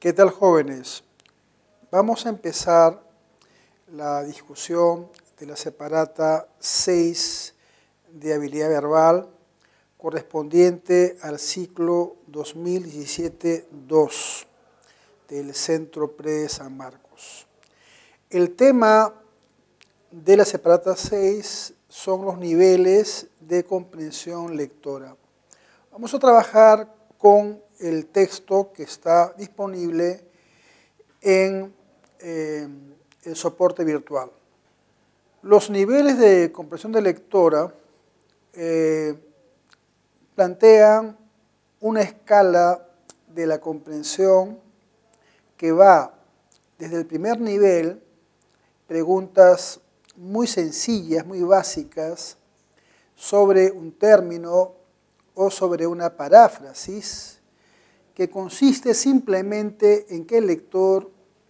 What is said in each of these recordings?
¿Qué tal, jóvenes? Vamos a empezar la discusión de la separata 6 de habilidad verbal correspondiente al ciclo 2017-2 del Centro Pre San Marcos. El tema de la separata 6 son los niveles de comprensión lectora. Vamos a trabajar con el texto que está disponible en el soporte virtual. Los niveles de comprensión de lectora plantean una escala de la comprensión que va desde el primer nivel, preguntas muy sencillas, muy básicas, sobre un término o sobre una paráfrasis, que consiste simplemente en que el lector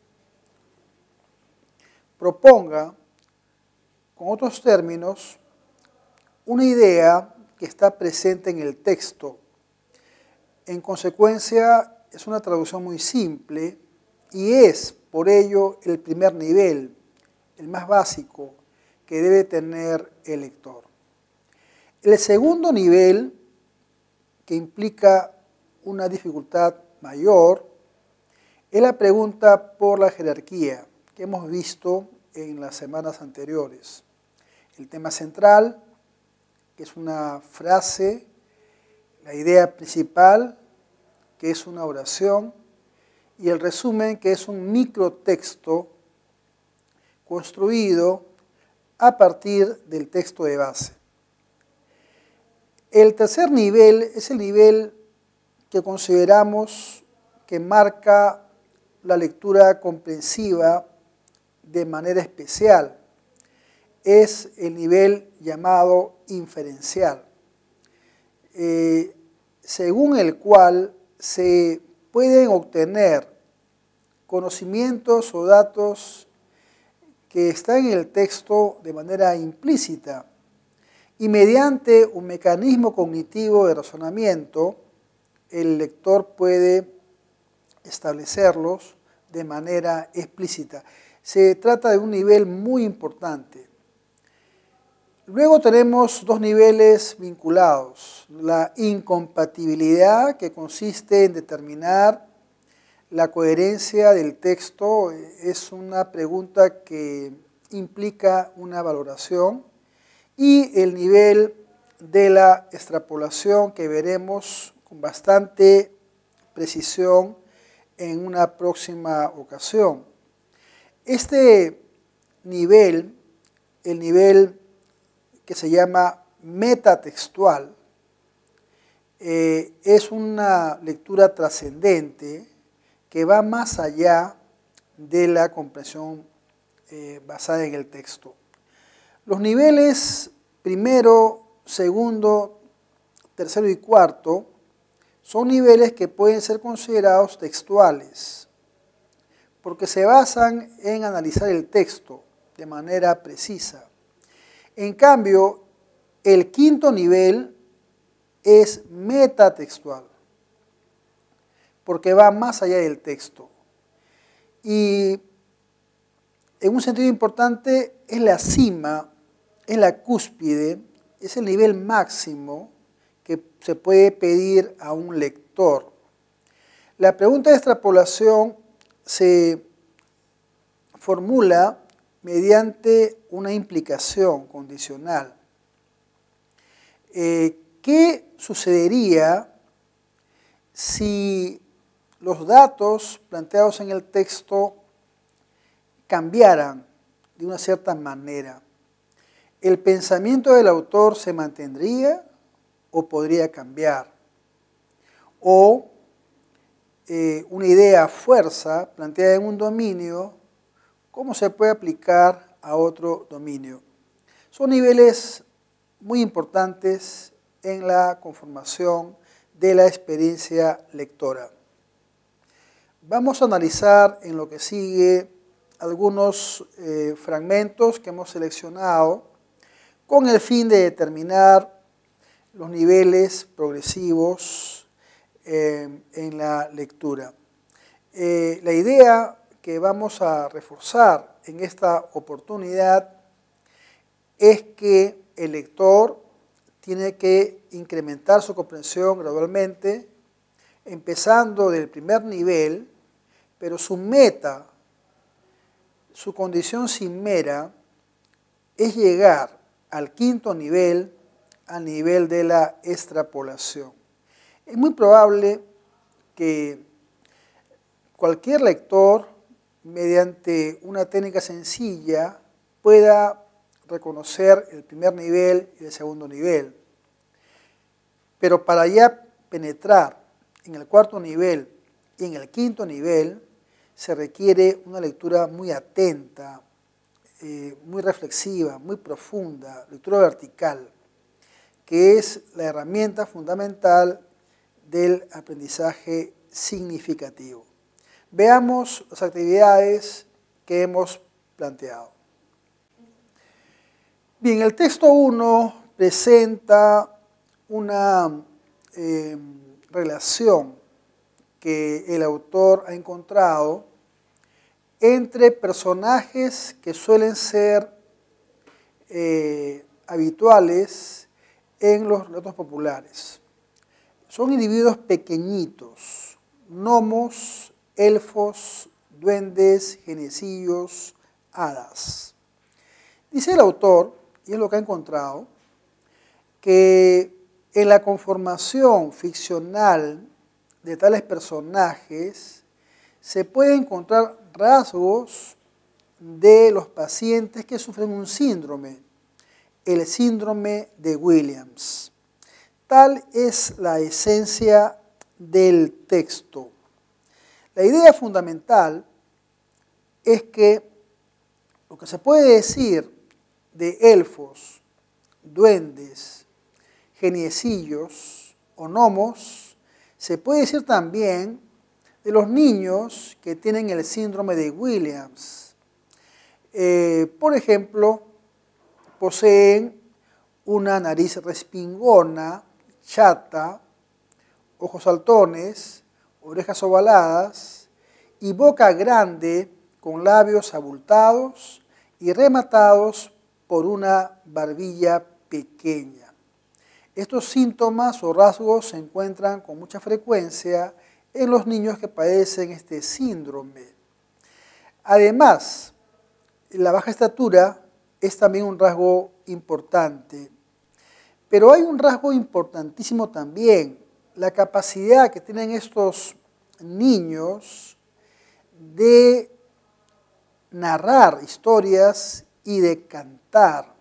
proponga, con otros términos, una idea que está presente en el texto. En consecuencia, es una traducción muy simple y es, por ello, el primer nivel, el más básico, que debe tener el lector. El segundo nivel, que implica una dificultad mayor, es la pregunta por la jerarquía que hemos visto en las semanas anteriores. El tema central, que es una frase, la idea principal, que es una oración, y el resumen, que es un microtexto construido a partir del texto de base. El tercer nivel es el nivel que consideramos que marca la lectura comprensiva de manera especial. Es el nivel llamado inferencial, según el cual se pueden obtener conocimientos o datos que están en el texto de manera implícita y mediante un mecanismo cognitivo de razonamiento, el lector puede establecerlos de manera explícita. Se trata de un nivel muy importante. Luego tenemos dos niveles vinculados. La incompatibilidad, que consiste en determinar la coherencia del texto, es una pregunta que implica una valoración. Y el nivel de la extrapolación, que veremos con bastante precisión en una próxima ocasión. Este nivel, el nivel que se llama metatextual, es una lectura trascendente que va más allá de la comprensión basada en el texto. Los niveles primero, segundo, tercero y cuarto son niveles que pueden ser considerados textuales, porque se basan en analizar el texto de manera precisa. En cambio, el quinto nivel es metatextual, porque va más allá del texto. Y en un sentido importante es la cima, es la cúspide, es el nivel máximo que se puede pedir a un lector. La pregunta de extrapolación se formula mediante una implicación condicional. ¿Qué sucedería si los datos planteados en el texto cambiaran de una cierta manera? ¿El pensamiento del autor se mantendría o podría cambiar? O una idea a fuerza planteada en un dominio, ¿cómo se puede aplicar a otro dominio? Son niveles muy importantes en la conformación de la experiencia lectora. Vamos a analizar en lo que sigue algunos fragmentos que hemos seleccionado con el fin de determinar los niveles progresivos en la lectura. La idea que vamos a reforzar en esta oportunidad es que el lector tiene que incrementar su comprensión gradualmente, empezando del primer nivel, pero su meta, su condición cimera, es llegar al quinto nivel, al nivel de la extrapolación. Es muy probable que cualquier lector, mediante una técnica sencilla, pueda reconocer el primer nivel y el segundo nivel. Pero para ya penetrar en el cuarto nivel y en el quinto nivel, se requiere una lectura muy atenta, muy reflexiva, muy profunda, lectura vertical, que es la herramienta fundamental del aprendizaje significativo. Veamos las actividades que hemos planteado. Bien, el texto 1 presenta una relación que el autor ha encontrado entre personajes que suelen ser habituales en los relatos populares. Son individuos pequeñitos, gnomos, elfos, duendes, geniecillos, hadas. Dice el autor, y es lo que ha encontrado, que en la conformación ficcional de tales personajes se pueden encontrar rasgos de los pacientes que sufren un síndrome, el síndrome de Williams. Tal es la esencia del texto. La idea fundamental es que lo que se puede decir de elfos, duendes, geniecillos o gnomos, se puede decir también de los niños que tienen el síndrome de Williams. Por ejemplo, poseen una nariz respingona, chata, ojos saltones, orejas ovaladas y boca grande con labios abultados y rematados por una barbilla pequeña. Estos síntomas o rasgos se encuentran con mucha frecuencia en los niños que padecen este síndrome. Además, la baja estatura es también un rasgo importante, pero hay un rasgo importantísimo también, la capacidad que tienen estos niños de narrar historias y de cantar.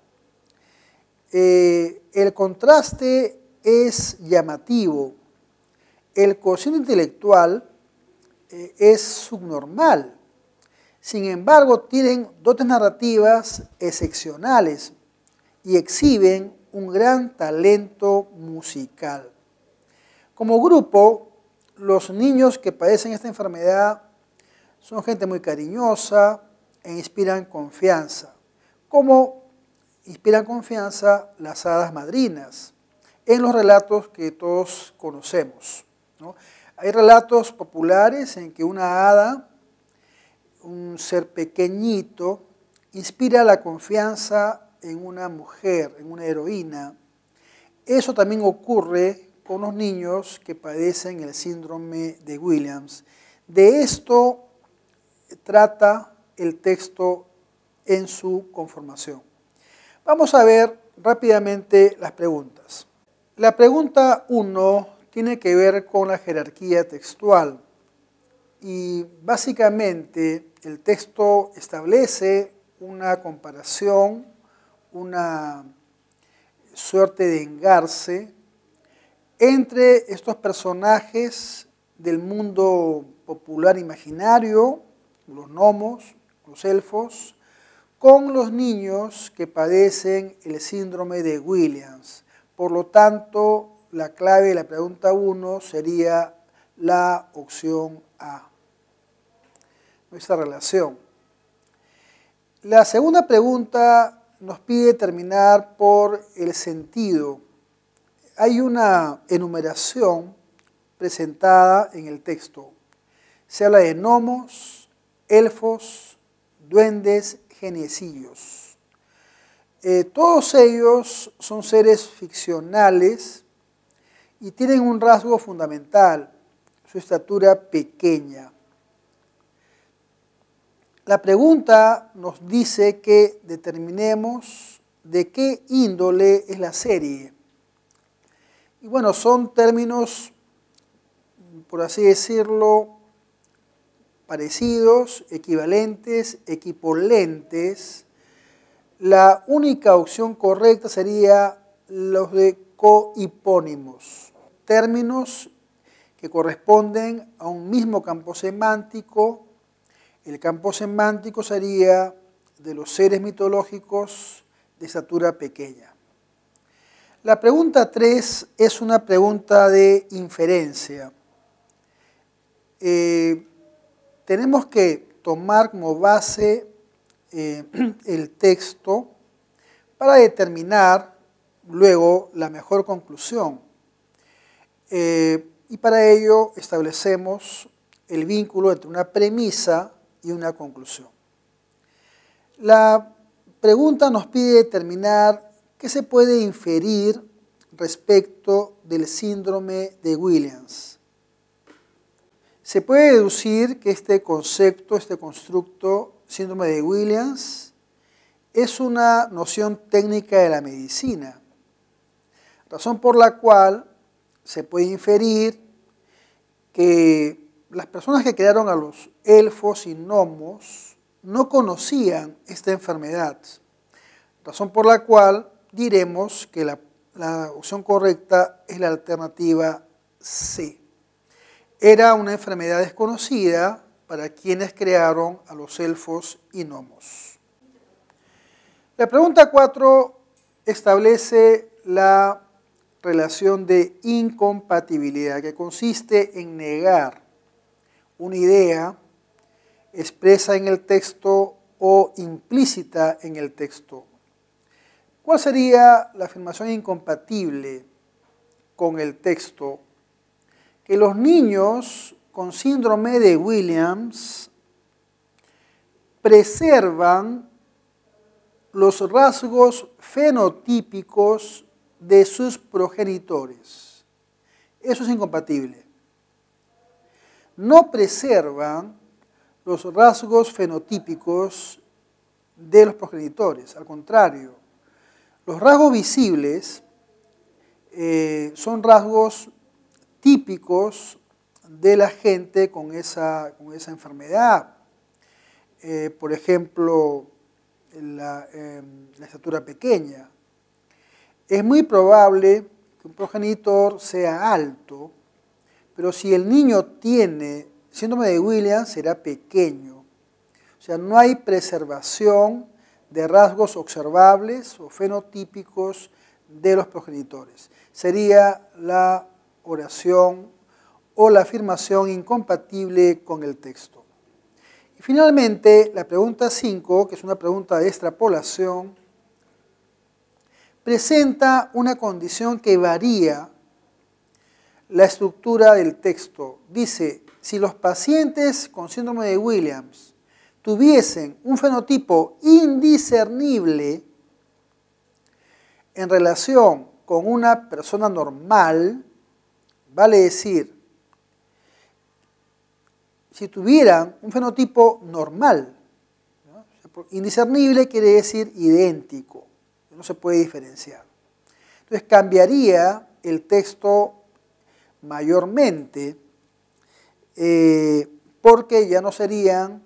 El contraste es llamativo. El cociente intelectual es subnormal. Sin embargo, tienen dotes narrativas excepcionales y exhiben un gran talento musical. Como grupo, los niños que padecen esta enfermedad son gente muy cariñosa e inspiran confianza, como inspiran confianza las hadas madrinas en los relatos que todos conocemos, ¿no? Hay relatos populares en que una hada, un ser pequeñito, inspira la confianza en una mujer, en una heroína. Eso también ocurre con los niños que padecen el síndrome de Williams. De esto trata el texto en su conformación. Vamos a ver rápidamente las preguntas. La pregunta 1 tiene que ver con la jerarquía textual y básicamente el texto establece una comparación, una suerte de engarce entre estos personajes del mundo popular imaginario, los gnomos, los elfos, con los niños que padecen el síndrome de Williams. Por lo tanto, la clave de la pregunta 1 sería la opción A. Nuestra relación. La segunda pregunta nos pide terminar por el sentido. Hay una enumeración presentada en el texto. Se habla de gnomos, elfos, duendes, genecillos. Todos ellos son seres ficcionales y tienen un rasgo fundamental, su estatura pequeña. La pregunta nos dice que determinemos de qué índole es la serie. Y bueno, son términos, por así decirlo, parecidos, equivalentes, equipolentes. La única opción correcta sería los de cohipónimos, términos que corresponden a un mismo campo semántico. El campo semántico sería de los seres mitológicos de estatura pequeña. La pregunta 3 es una pregunta de inferencia. Tenemos que tomar como base el texto para determinar luego la mejor conclusión. Y para ello establecemos el vínculo entre una premisa y una conclusión. La pregunta nos pide determinar qué se puede inferir respecto del síndrome de Williams. Se puede deducir que este concepto, este constructo, síndrome de Williams, es una noción técnica de la medicina, razón por la cual se puede inferir que las personas que crearon a los elfos y gnomos no conocían esta enfermedad, razón por la cual diremos que la opción correcta es la alternativa C. Era una enfermedad desconocida para quienes crearon a los elfos y gnomos. La pregunta 4 establece la relación de incompatibilidad, que consiste en negar una idea expresa en el texto o implícita en el texto. ¿Cuál sería la afirmación incompatible con el texto? Que los niños con síndrome de Williams preservan los rasgos fenotípicos de sus progenitores. Eso es incompatible. No preservan los rasgos fenotípicos de los progenitores. Al contrario, los rasgos visibles son rasgos típicos de la gente con esa enfermedad. Por ejemplo, la estatura pequeña. Es muy probable que un progenitor sea alto, pero si el niño tiene síndrome de Williams, será pequeño. O sea, no hay preservación de rasgos observables o fenotípicos de los progenitores. Sería la oración o la afirmación incompatible con el texto. Y finalmente, la pregunta 5, que es una pregunta de extrapolación, presenta una condición que varía la estructura del texto. Dice, si los pacientes con síndrome de Williams tuviesen un fenotipo indiscernible en relación con una persona normal, vale decir, si tuvieran un fenotipo normal, ¿no? Indiscernible quiere decir idéntico, no se puede diferenciar. Entonces cambiaría el texto mayormente porque ya no serían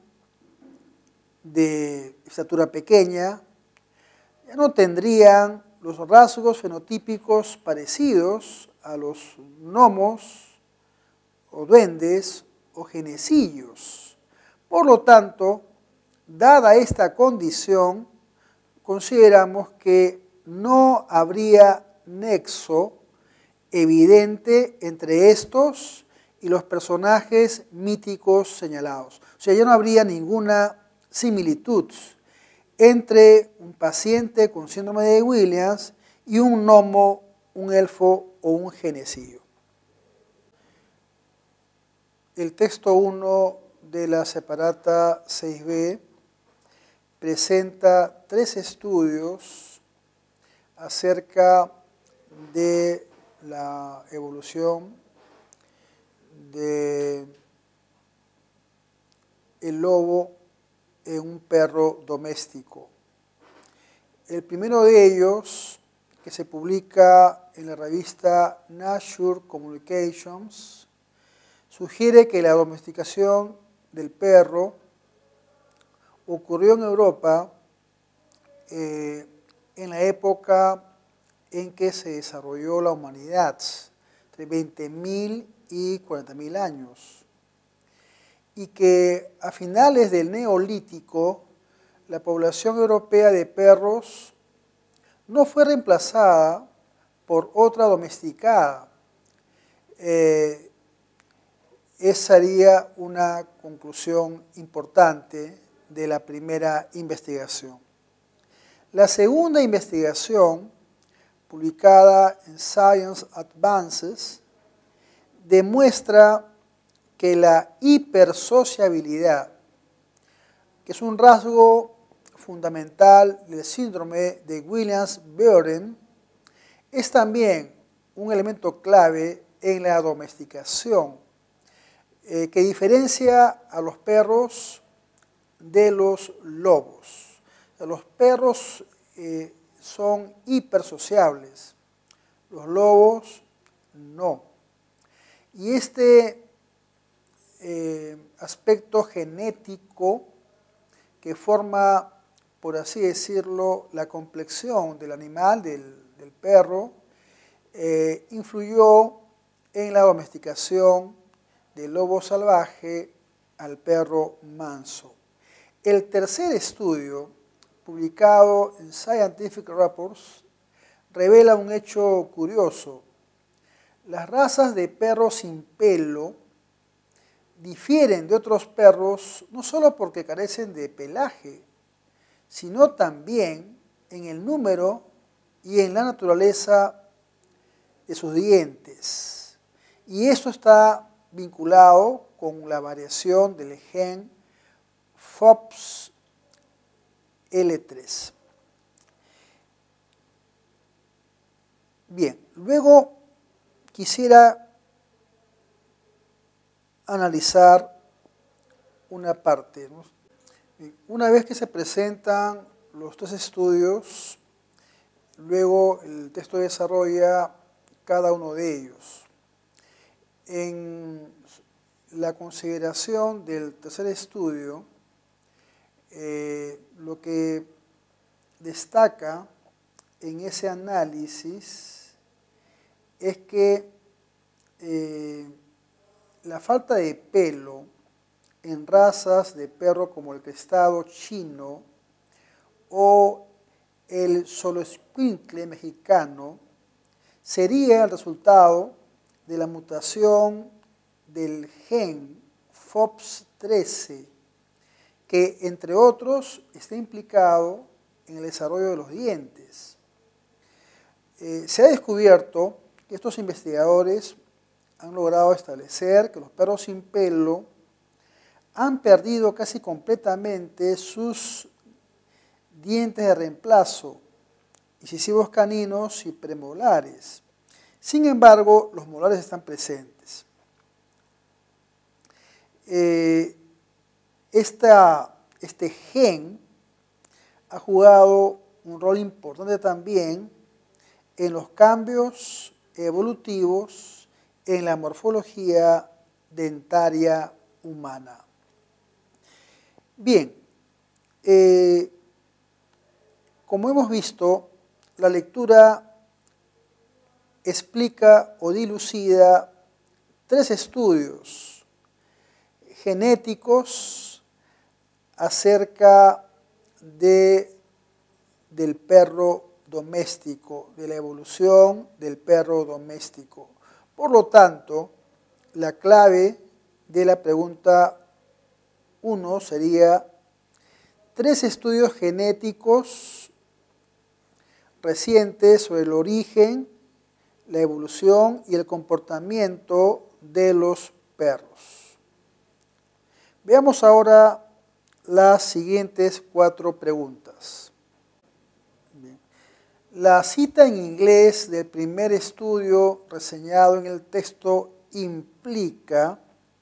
de estatura pequeña, ya no tendrían los rasgos fenotípicos parecidos a los gnomos o duendes o genecillos. Por lo tanto, dada esta condición, consideramos que no habría nexo evidente entre estos y los personajes míticos señalados. O sea, ya no habría ninguna similitud entre un paciente con síndrome de Williams y un gnomo, un elfo o un genecillo. el texto 1 de la separata 6b presenta 3 estudios acerca de la evolución del lobo en un perro doméstico. El primero de ellos, que se publica en la revista Nature Communications, sugiere que la domesticación del perro ocurrió en Europa en la época en que se desarrolló la humanidad, entre 20.000 y 40.000 años, y que a finales del Neolítico la población europea de perros no fue reemplazada por otra domesticada. Esa sería una conclusión importante de la primera investigación. La segunda investigación, publicada en Science Advances, demuestra que la hipersociabilidad, que es un rasgo fundamental del síndrome de Williams-Burden, es también un elemento clave en la domesticación, que diferencia a los perros de los lobos. Los perros son hipersociables, los lobos no. Y este aspecto genético que forma, por así decirlo, la complexión del animal, del perro, influyó en la domesticación del lobo salvaje al perro manso. El tercer estudio, publicado en Scientific Reports, revela un hecho curioso. Las razas de perros sin pelo difieren de otros perros no solo porque carecen de pelaje, sino también en el número y en la naturaleza de sus dientes. Y esto está vinculado con la variación del gen FOXL3. Bien, luego quisiera analizar una parte, ¿no? Una vez que se presentan los 3 estudios, luego el texto desarrolla cada uno de ellos. En la consideración del tercer estudio, lo que destaca en ese análisis es que la falta de pelo en razas de perro como el crestado chino o el xoloescuincle mexicano sería el resultado de la mutación del gen FOX13, que entre otros está implicado en el desarrollo de los dientes. Se ha descubierto que estos investigadores han logrado establecer que los perros sin pelo han perdido casi completamente sus dientes de reemplazo, incisivos caninos y premolares. Sin embargo, los molares están presentes. Este gen ha jugado un rol importante también en los cambios evolutivos en la morfología dentaria humana. Bien, como hemos visto, la lectura explica o dilucida 3 estudios genéticos acerca del perro doméstico, de la evolución del perro doméstico. Por lo tanto, la clave de la pregunta 1 sería 3 estudios genéticos recientes sobre el origen, la evolución y el comportamiento de los perros. Veamos ahora las siguientes 4 preguntas. Bien. La cita en inglés del primer estudio reseñado en el texto implica,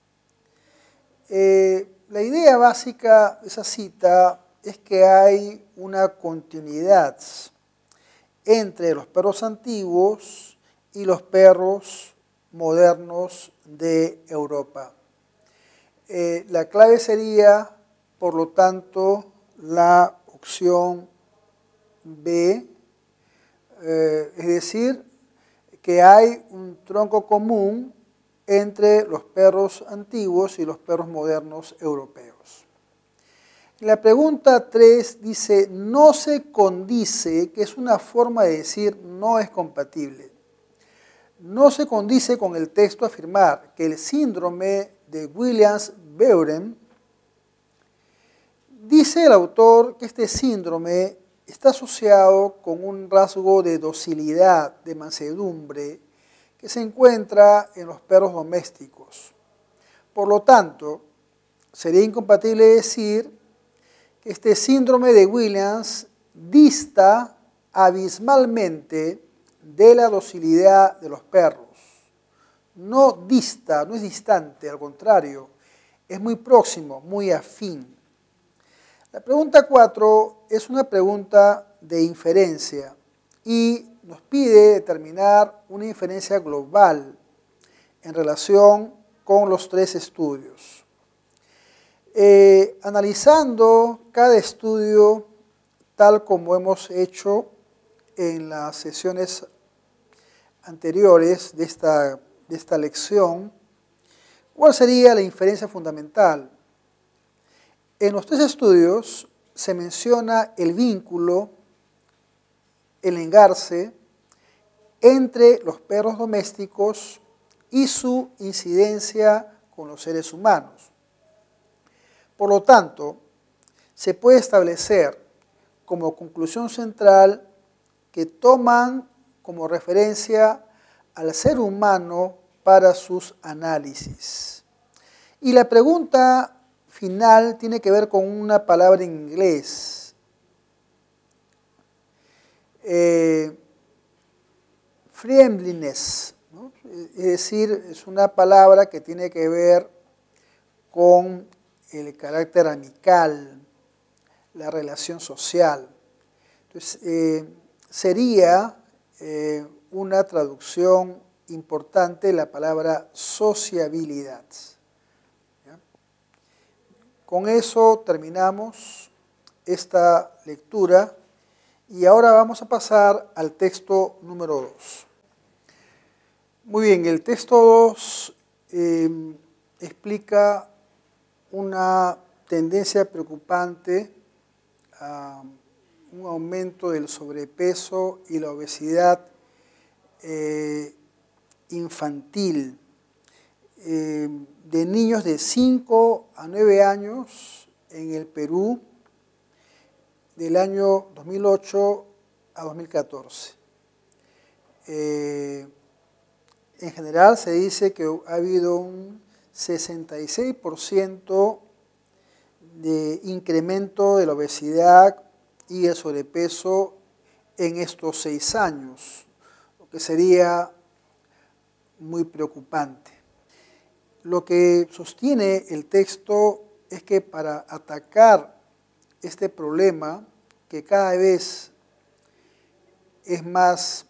la idea básica de esa cita es que hay una continuidad entre los perros antiguos y los perros modernos de Europa. La clave sería, por lo tanto, la opción B, es decir, que hay un tronco común entre los perros antiguos y los perros modernos europeos. La pregunta 3 dice, no se condice, que es una forma de decir no es compatible. No se condice con el texto afirmar que el síndrome de Williams-Beuren, dice el autor que este síndrome está asociado con un rasgo de docilidad, de mansedumbre, que se encuentra en los perros domésticos. Por lo tanto, sería incompatible decir que este síndrome de Williams dista abismalmente de la docilidad de los perros. No dista, no es distante, al contrario, es muy próximo, muy afín. La pregunta 4 es una pregunta de inferencia y nos pide determinar una inferencia global en relación con los 3 estudios. Analizando cada estudio tal como hemos hecho en las sesiones anteriores de esta lección, ¿cuál sería la inferencia fundamental? En los 3 estudios se menciona el vínculo, el engarce entre los perros domésticos y su incidencia con los seres humanos. Por lo tanto, se puede establecer como conclusión central que toman como referencia al ser humano para sus análisis. Y la pregunta final tiene que ver con una palabra en inglés. Friendliness, ¿no? Es decir, es una palabra que tiene que ver con el carácter amical, la relación social. Entonces, sería una traducción importante de la palabra sociabilidad. ¿Ya? Con eso terminamos esta lectura y ahora vamos a pasar al texto número 2. Muy bien, el texto 2 explica una tendencia preocupante a un aumento del sobrepeso y la obesidad infantil de niños de 5 a 9 años en el Perú del año 2008 a 2014. En general se dice que ha habido un 66% de incremento de la obesidad y el sobrepeso en estos 6 años, lo que sería muy preocupante. Lo que sostiene el texto es que para atacar este problema, que cada vez es más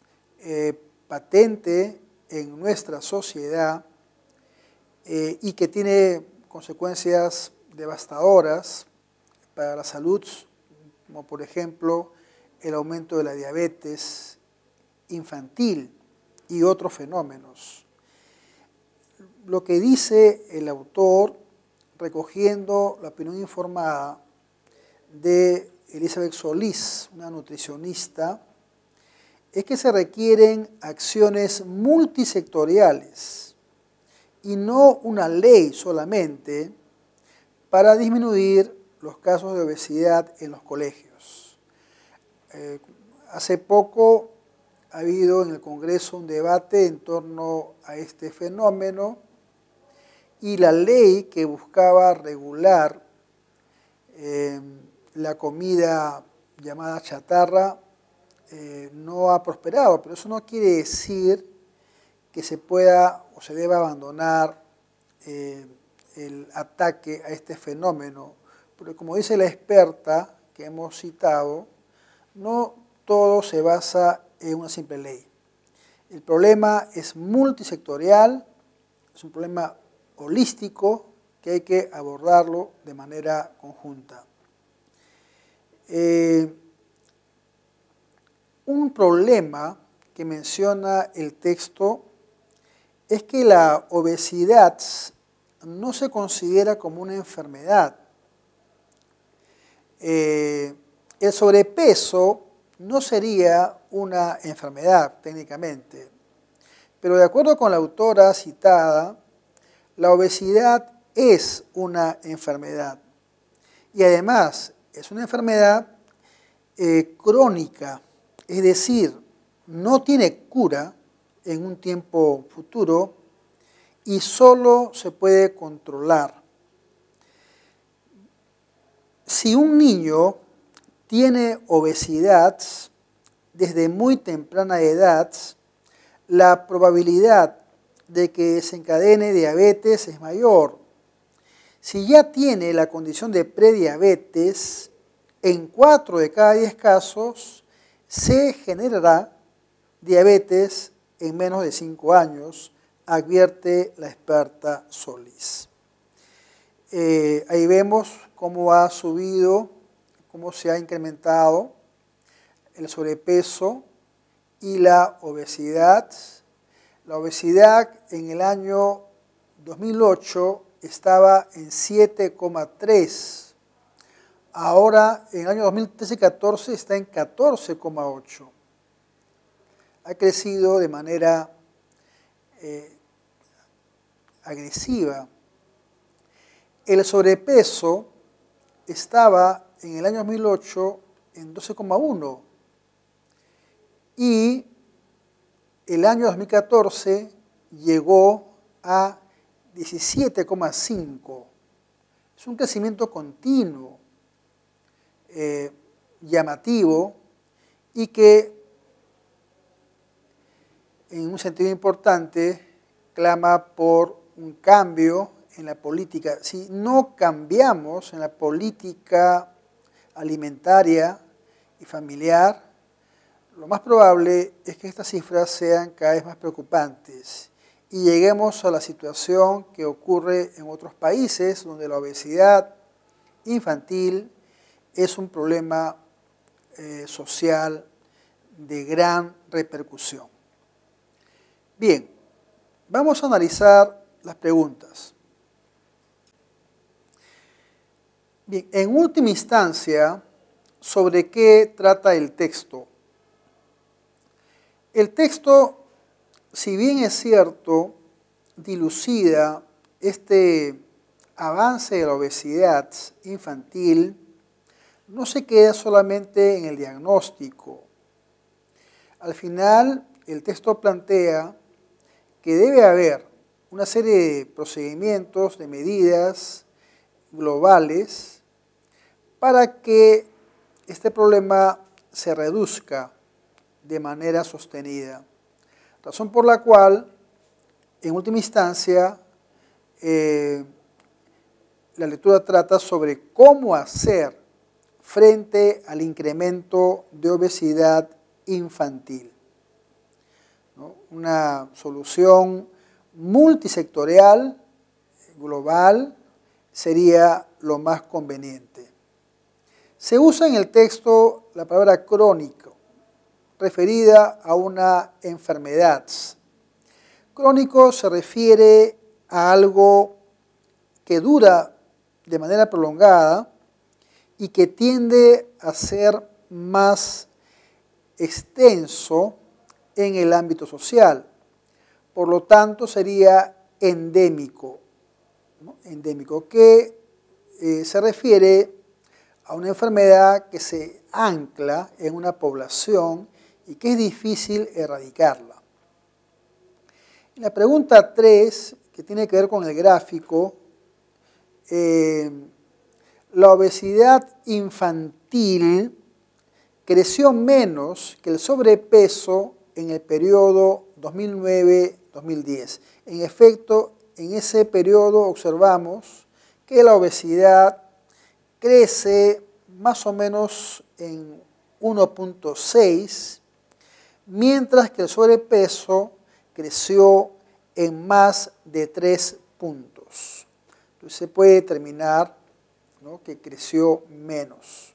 patente en nuestra sociedad y que tiene consecuencias devastadoras para la salud, como por ejemplo el aumento de la diabetes infantil y otros fenómenos. Lo que dice el autor, recogiendo la opinión informada de Elizabeth Solís, una nutricionista, es que se requieren acciones multisectoriales y no una ley solamente para disminuir los casos de obesidad en los colegios. Hace poco ha habido en el Congreso un debate en torno a este fenómeno y la ley que buscaba regular la comida llamada chatarra no ha prosperado, pero eso no quiere decir que se pueda o se deba abandonar el ataque a este fenómeno, porque como dice la experta que hemos citado, no todo se basa en una simple ley. El problema es multisectorial, es un problema holístico que hay que abordarlo de manera conjunta. Un problema que menciona el texto es que la obesidad no se considera como una enfermedad. El sobrepeso no sería una enfermedad técnicamente, pero de acuerdo con la autora citada, la obesidad es una enfermedad y además es una enfermedad crónica, es decir, no tiene cura en un tiempo futuro y solo se puede controlar. Si un niño tiene obesidad desde muy temprana edad, la probabilidad de que desencadene diabetes es mayor. Si ya tiene la condición de prediabetes, en 4 de cada 10 casos se generará diabetes en menos de 5 años, advierte la experta Solís. Ahí vemos cómo ha subido, cómo se ha incrementado el sobrepeso y la obesidad. La obesidad en el año 2008 estaba en 7,3. Ahora, en el año 2013-14 está en 14,8. Ha crecido de manera agresiva. El sobrepeso estaba en el año 2008 en 12,1 y el año 2014 llegó a 17,5. Es un crecimiento continuo, llamativo y que en un sentido importante clama por un cambio en la política. Si no cambiamos en la política alimentaria y familiar, lo más probable es que estas cifras sean cada vez más preocupantes y lleguemos a la situación que ocurre en otros países donde la obesidad infantil es un problema social de gran repercusión. Bien, vamos a analizar las preguntas. Bien, en última instancia, ¿sobre qué trata el texto? El texto, si bien es cierto, dilucida este avance de la obesidad infantil, no se queda solamente en el diagnóstico. Al final, el texto plantea que debe haber una serie de procedimientos, de medidas globales para que este problema se reduzca de manera sostenida. Razón por la cual, en última instancia, la lectura trata sobre cómo hacer frente al incremento de obesidad infantil, ¿no? Una solución multisectorial, global, sería lo más conveniente. Se usa en el texto la palabra crónico, referida a una enfermedad. Crónico se refiere a algo que dura de manera prolongada y que tiende a ser más extenso en el ámbito social. Por lo tanto, sería endémico, ¿no? Endémico, que se refiere a una enfermedad que se ancla en una población y que es difícil erradicarla. La pregunta 3, que tiene que ver con el gráfico, la obesidad infantil creció menos que el sobrepeso en el periodo 2009-2010. En efecto, en ese periodo observamos que la obesidad crece más o menos en 1.6, mientras que el sobrepeso creció en más de 3 puntos. Entonces se puede determinar, ¿no?, que creció menos.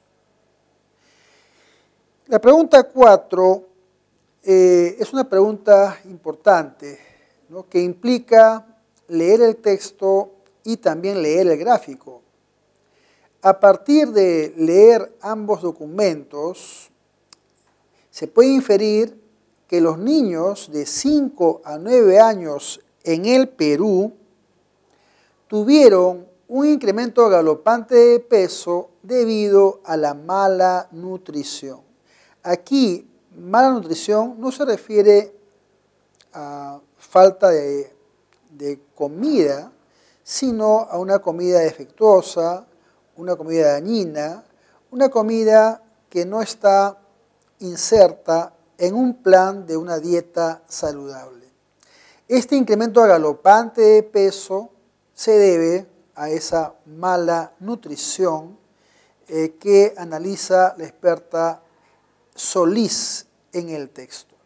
La pregunta 4 es una pregunta importante, ¿no?, que implica leer el texto y también leer el gráfico. A partir de leer ambos documentos, se puede inferir que los niños de 5 a 9 años en el Perú tuvieron un incremento galopante de peso debido a la mala nutrición. Aquí, mala nutrición no se refiere a falta de comida, sino a una comida defectuosa, una comida dañina, una comida que no está inserta en un plan de una dieta saludable. Este incremento galopante de peso se debe a esa mala nutrición que analiza la experta Solís en el texto.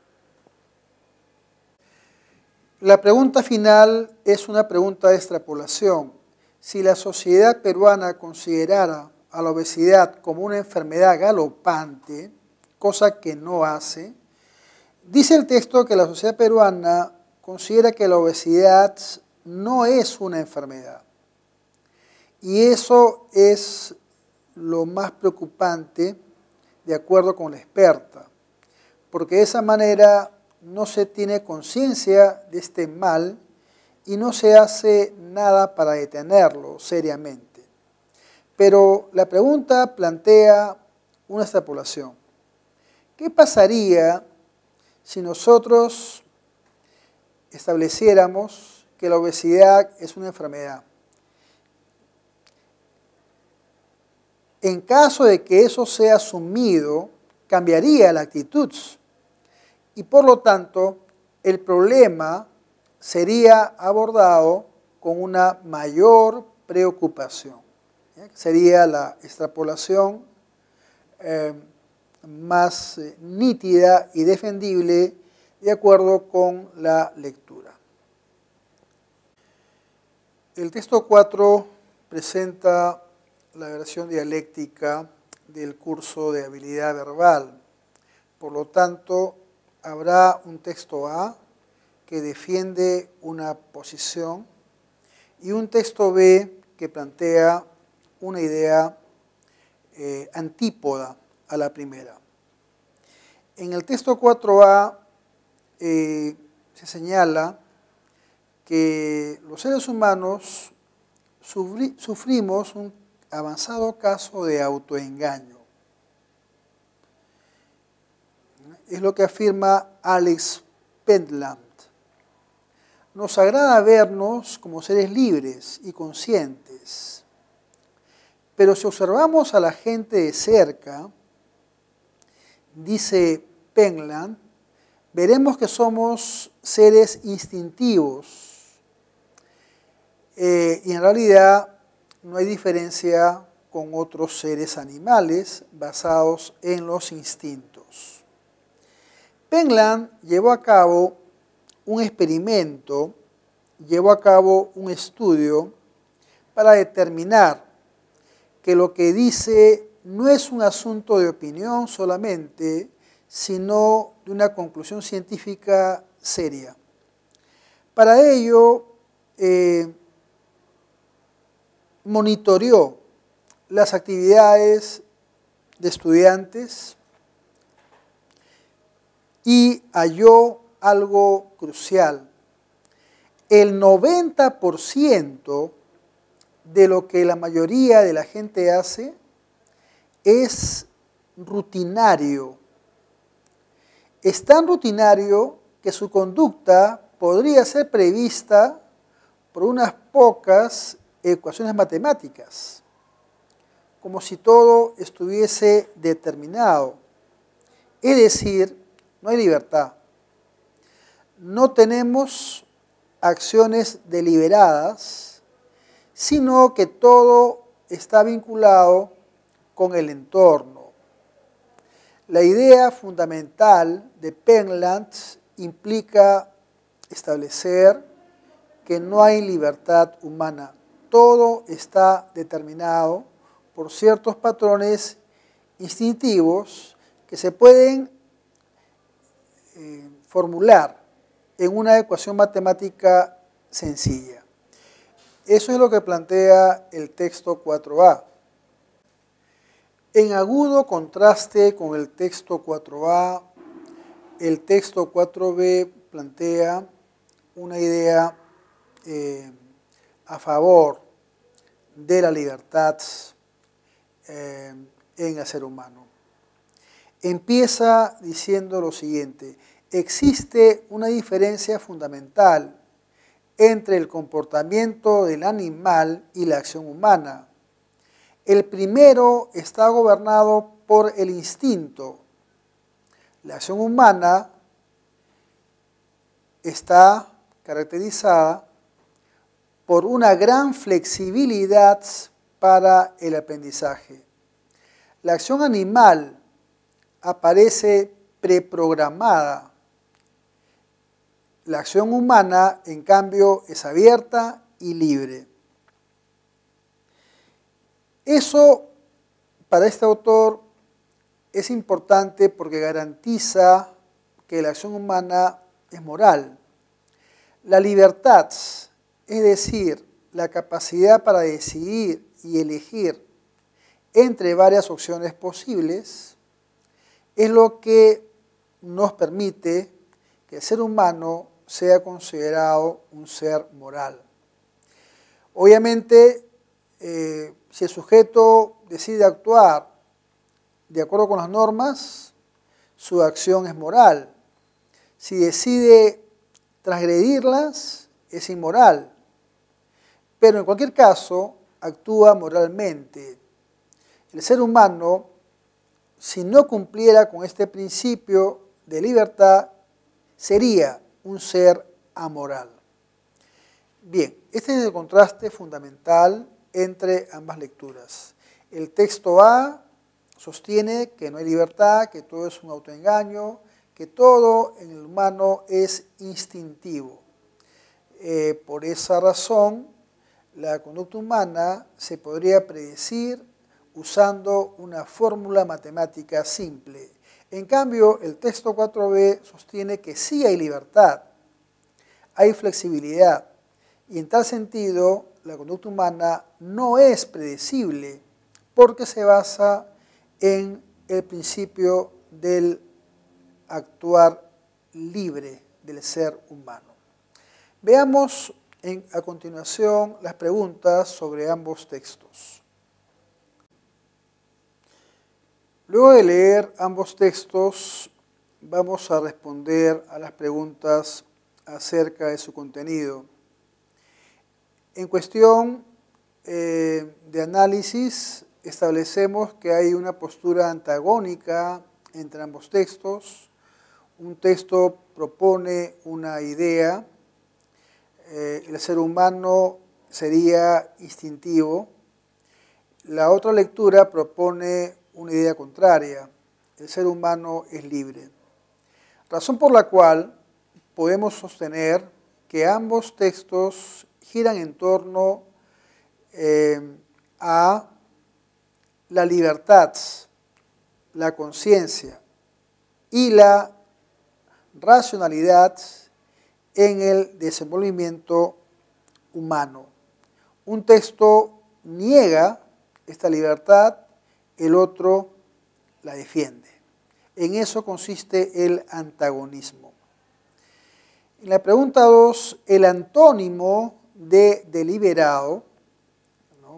La pregunta final es una pregunta de extrapolación. Si la sociedad peruana considerara a la obesidad como una enfermedad galopante, cosa que no hace, dice el texto que la sociedad peruana considera que la obesidad no es una enfermedad. Y eso es lo más preocupante, de acuerdo con la experta, porque de esa manera no se tiene conciencia de este mal y no se hace nada para detenerlo seriamente. Pero la pregunta plantea una extrapolación. ¿Qué pasaría si nosotros estableciéramos que la obesidad es una enfermedad? En caso de que eso sea asumido, cambiaría la actitud y por lo tanto el problema sería abordado con una mayor preocupación. Sería la extrapolación más nítida y defendible de acuerdo con la lectura. El texto 4 presenta la versión dialéctica del curso de habilidad verbal. Por lo tanto, habrá un texto A que defiende una posición y un texto B que plantea una idea antípoda a la primera. En el texto 4A se señala que los seres humanos sufrimos un avanzado caso de autoengaño. Es lo que afirma Alex Pentland. Nos agrada vernos como seres libres y conscientes, pero si observamos a la gente de cerca, dice Pentland, veremos que somos seres instintivos y en realidad no hay diferencia con otros seres animales basados en los instintos. Pentland llevó a cabo un experimento, llevó a cabo un estudio para determinar que lo que dice no es un asunto de opinión solamente, sino de una conclusión científica seria. Para ello, monitoreó las actividades de estudiantes y halló algo crucial. El 90% de lo que la mayoría de la gente hace es rutinario. Es tan rutinario que su conducta podría ser prevista por unas pocas ecuaciones matemáticas, como si todo estuviese determinado. Es decir, no hay libertad. No tenemos acciones deliberadas, sino que todo está vinculado con el entorno. La idea fundamental de Penland implica establecer que no hay libertad humana. Todo está determinado por ciertos patrones instintivos que se pueden formular en una ecuación matemática sencilla. Eso es lo que plantea el texto 4a. En agudo contraste con el texto 4a, el texto 4b plantea una idea a favor de la libertad en el ser humano. Empieza diciendo lo siguiente: existe una diferencia fundamental entre el comportamiento del animal y la acción humana. El primero está gobernado por el instinto. La acción humana está caracterizada por una gran flexibilidad para el aprendizaje. La acción animal aparece preprogramada. La acción humana, en cambio, es abierta y libre. Eso, para este autor, es importante porque garantiza que la acción humana es moral. La libertad, es decir, la capacidad para decidir y elegir entre varias opciones posibles, es lo que nos permite que el ser humano sea considerado un ser moral. Obviamente, si el sujeto decide actuar de acuerdo con las normas, su acción es moral. Si decide transgredirlas, es inmoral. Pero en cualquier caso, actúa moralmente. El ser humano, si no cumpliera con este principio de libertad, sería un ser amoral. Bien, este es el contraste fundamental entre ambas lecturas. El texto A sostiene que no hay libertad, que todo es un autoengaño, que todo en el humano es instintivo. Por esa razón, la conducta humana se podría predecir usando una fórmula matemática simple. En cambio, el texto 4b sostiene que sí hay libertad, hay flexibilidad, y en tal sentido, la conducta humana no es predecible porque se basa en el principio del actuar libre del ser humano. Veamos a continuación las preguntas sobre ambos textos. Luego de leer ambos textos, vamos a responder a las preguntas acerca de su contenido. En cuestión de análisis, establecemos que hay una postura antagónica entre ambos textos. Un texto propone una idea, el ser humano sería instintivo. La otra lectura propone una idea contraria, el ser humano es libre. Razón por la cual podemos sostener que ambos textos giran en torno a la libertad, la conciencia y la racionalidad en el desenvolvimiento humano. Un texto niega esta libertad, el otro la defiende. En eso consiste el antagonismo. En la pregunta 2, el antónimo de deliberado, ¿no?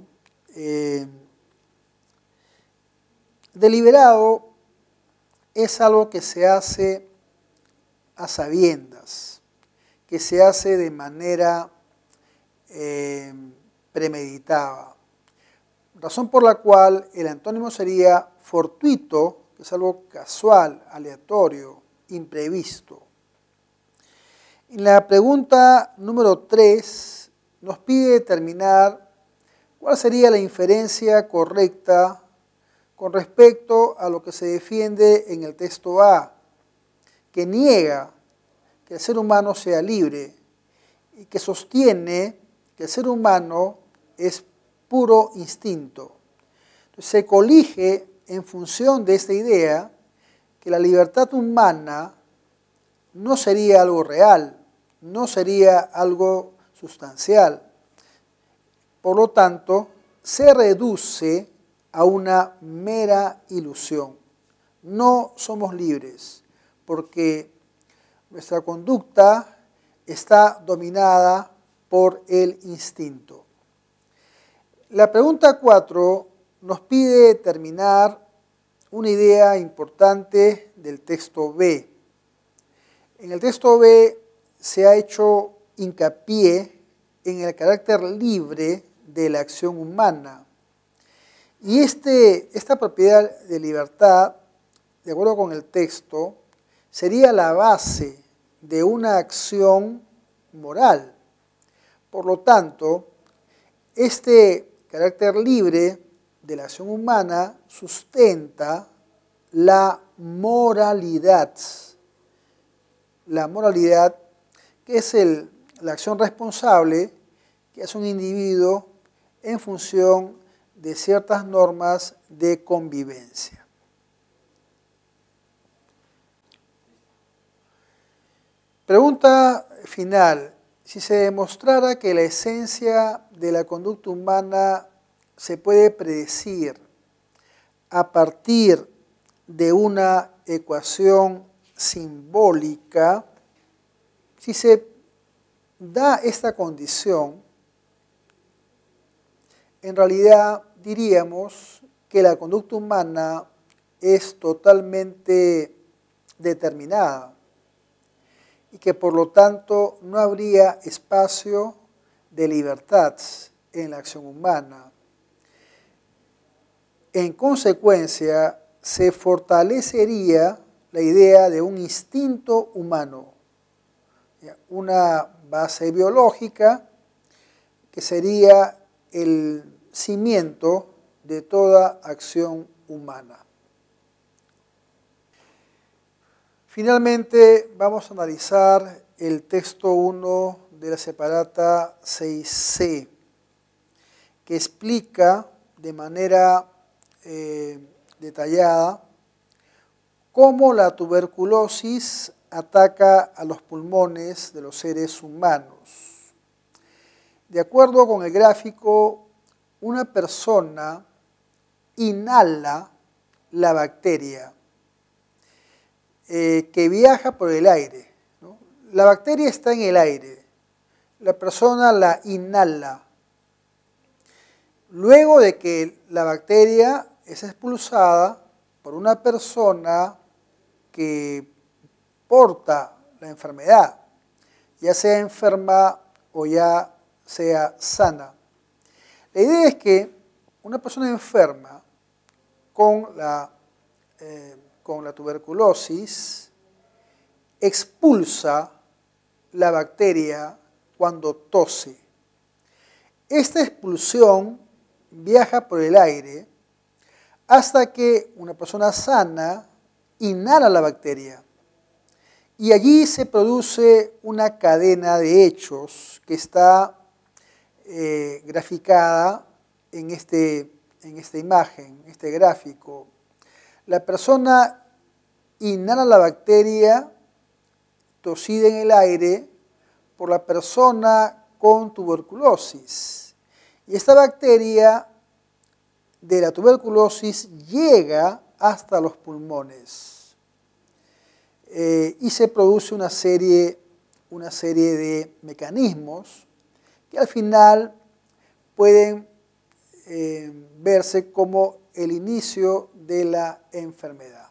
Deliberado es algo que se hace a sabiendas, que se hace de manera premeditaba. Razón por la cual el antónimo sería fortuito, que es algo casual, aleatorio, imprevisto. En la pregunta número 3 nos pide determinar cuál sería la inferencia correcta con respecto a lo que se defiende en el texto A, que niega que el ser humano sea libre y que sostiene que el ser humano es puro instinto. Entonces, se colige en función de esta idea que la libertad humana no sería algo real, no sería algo sustancial. Por lo tanto, se reduce a una mera ilusión. No somos libres porque nuestra conducta está dominada por el instinto. La pregunta 4 nos pide determinar una idea importante del texto B. En el texto B se ha hecho hincapié en el carácter libre de la acción humana. Y esta propiedad de libertad, de acuerdo con el texto, sería la base de una acción moral. Por lo tanto, este carácter libre de la acción humana sustenta la moralidad. La moralidad, que es la acción responsable que hace un individuo en función de ciertas normas de convivencia. Pregunta final. Si se demostrara que la esencia de la conducta humana se puede predecir a partir de una ecuación simbólica, si se da esta condición, en realidad diríamos que la conducta humana es totalmente determinada y que por lo tanto no habría espacio de libertad en la acción humana. En consecuencia, se fortalecería la idea de un instinto humano, una base biológica que sería el cimiento de toda acción humana. Finalmente, vamos a analizar el texto 1 de la separata 6c, que explica de manera detallada cómo la tuberculosis ataca a los pulmones de los seres humanos. De acuerdo con el gráfico, una persona inhala la bacteria que viaja por el aire, ¿no? La bacteria está en el aire, la persona la inhala. Luego de que la bacteria es expulsada por una persona que porta la enfermedad, ya sea enferma o ya sea sana. La idea es que una persona enferma con la tuberculosis expulsa la bacteria cuando tose. Esta expulsión viaja por el aire hasta que una persona sana inhala la bacteria. Y allí se produce una cadena de hechos que está graficada en esta imagen, en este gráfico. La persona inhala la bacteria tosida en el aire por la persona con tuberculosis. Y esta bacteria de la tuberculosis llega hasta los pulmones. Y se produce una serie de mecanismos que al final pueden verse como el inicio de la enfermedad.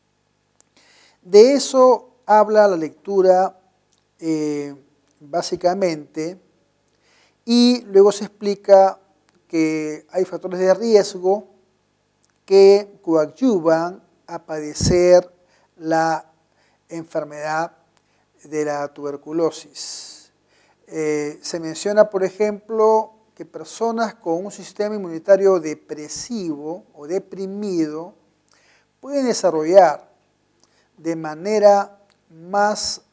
De eso habla la lectura básicamente, y luego se explica que hay factores de riesgo que coadyuvan a padecer la enfermedad de la tuberculosis. Se menciona, por ejemplo, que personas con un sistema inmunitario depresivo o deprimido pueden desarrollar de manera más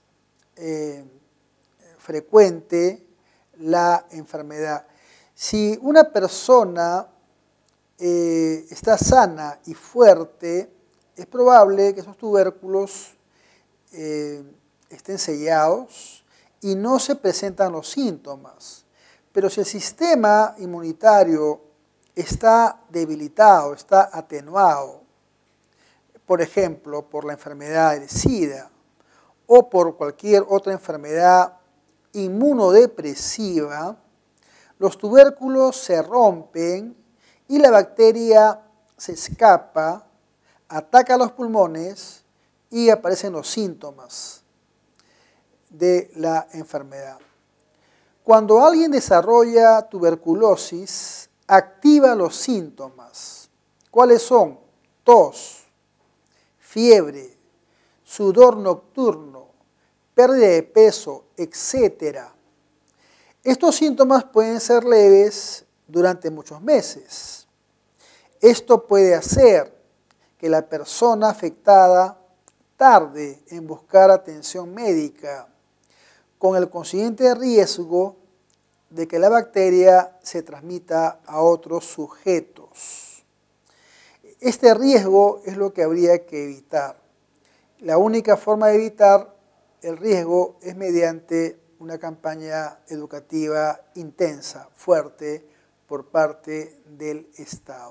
frecuente la enfermedad. Si una persona está sana y fuerte, es probable que esos tubérculos estén sellados y no se presentan los síntomas. Pero si el sistema inmunitario está debilitado, está atenuado, por ejemplo, por la enfermedad del SIDA o por cualquier otra enfermedad inmunodepresiva, los tubérculos se rompen y la bacteria se escapa, ataca los pulmones y aparecen los síntomas de la enfermedad. Cuando alguien desarrolla tuberculosis, activa los síntomas. ¿Cuáles son? Tos, fiebre, sudor nocturno, pérdida de peso, etc. Estos síntomas pueden ser leves durante muchos meses. Esto puede hacer que la persona afectada tarde en buscar atención médica, con el consiguiente riesgo de que la bacteria se transmita a otros sujetos. Este riesgo es lo que habría que evitar. La única forma de evitar el riesgo es mediante una campaña educativa intensa, fuerte, por parte del Estado.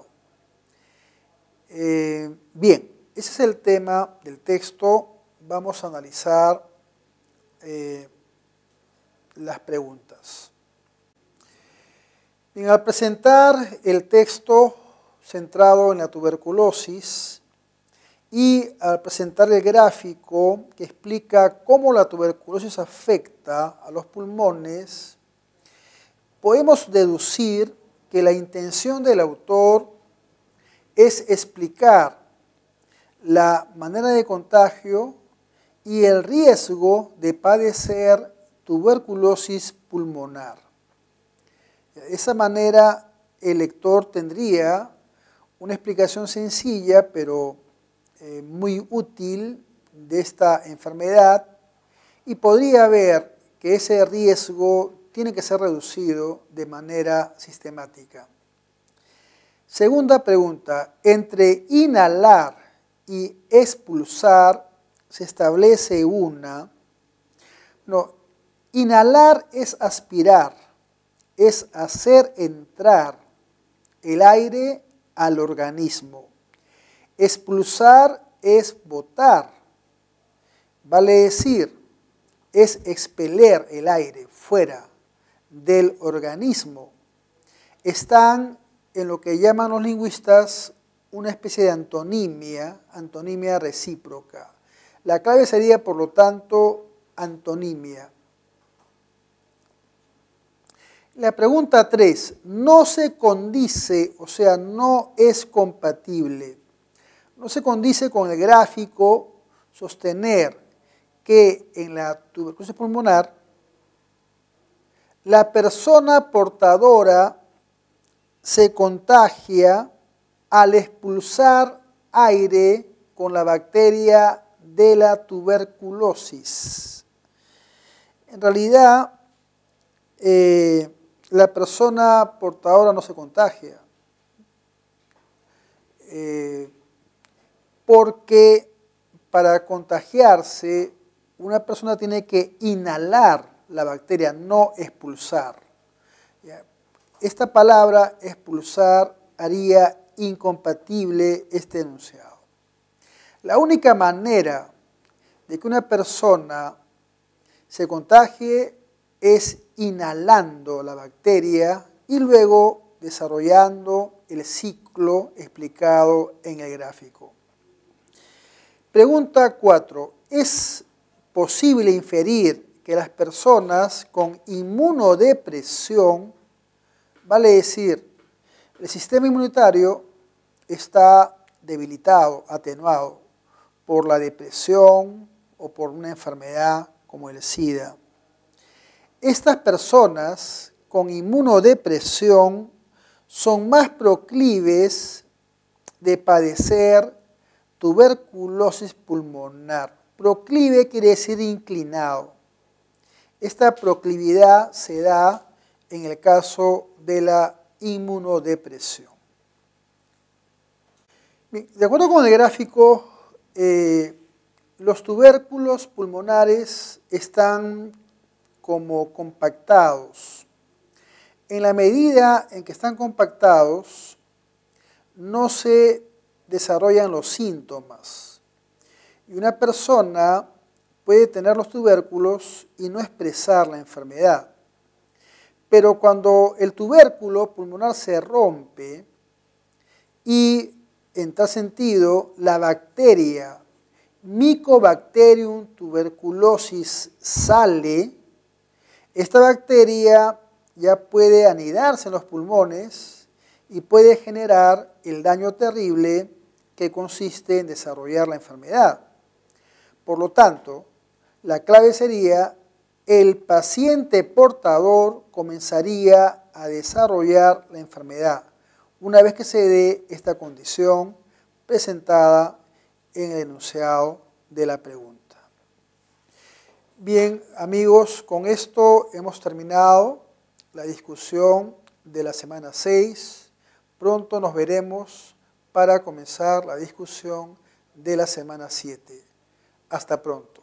Bien, ese es el tema del texto. Vamos a analizar las preguntas. Bien, al presentar el texto centrado en la tuberculosis y al presentar el gráfico que explica cómo la tuberculosis afecta a los pulmones, podemos deducir que la intención del autor es explicar la manera de contagio y el riesgo de padecer tuberculosis pulmonar. De esa manera, el lector tendría una explicación sencilla, pero muy útil de esta enfermedad y podría ver que ese riesgo tiene que ser reducido de manera sistemática. Segunda pregunta, entre inhalar y expulsar se establece una. No, inhalar es aspirar, es hacer entrar el aire al organismo. Expulsar es botar, vale decir, es expeler el aire fuera del organismo. Están en lo que llaman los lingüistas una especie de antonimia recíproca. La clave sería, por lo tanto, antonimia. La pregunta 3, no se condice, o sea, no es compatible. No se condice con el gráfico sostener que en la tuberculosis pulmonar la persona portadora se contagia al expulsar aire con la bacteria de la tuberculosis. En realidad, la persona portadora no se contagia, porque para contagiarse una persona tiene que inhalar la bacteria, no expulsar. Esta palabra expulsar haría incompatible este enunciado. La única manera de que una persona se contagie es inhalando la bacteria y luego desarrollando el ciclo explicado en el gráfico. Pregunta 4. ¿Es posible inferir que las personas con inmunodepresión, vale decir, el sistema inmunitario está debilitado, atenuado por la depresión o por una enfermedad como el SIDA. Estas personas con inmunodepresión son más proclives de padecer tuberculosis pulmonar. Proclive quiere decir inclinado. Esta proclividad se da en el caso de la inmunodepresión. Bien, de acuerdo con el gráfico, los tubérculos pulmonares están como compactados. En la medida en que están compactados, no se desarrollan los síntomas. Y una persona puede tener los tubérculos y no expresar la enfermedad. Pero cuando el tubérculo pulmonar se rompe y en tal sentido la bacteria Mycobacterium tuberculosis sale, esta bacteria ya puede anidarse en los pulmones y puede generar el daño terrible que consiste en desarrollar la enfermedad. Por lo tanto, la clave sería: el paciente portador comenzaría a desarrollar la enfermedad una vez que se dé esta condición presentada en el enunciado de la pregunta. Bien, amigos, con esto hemos terminado la discusión de la semana 6. Pronto nos veremos para comenzar la discusión de la semana 7. Hasta pronto.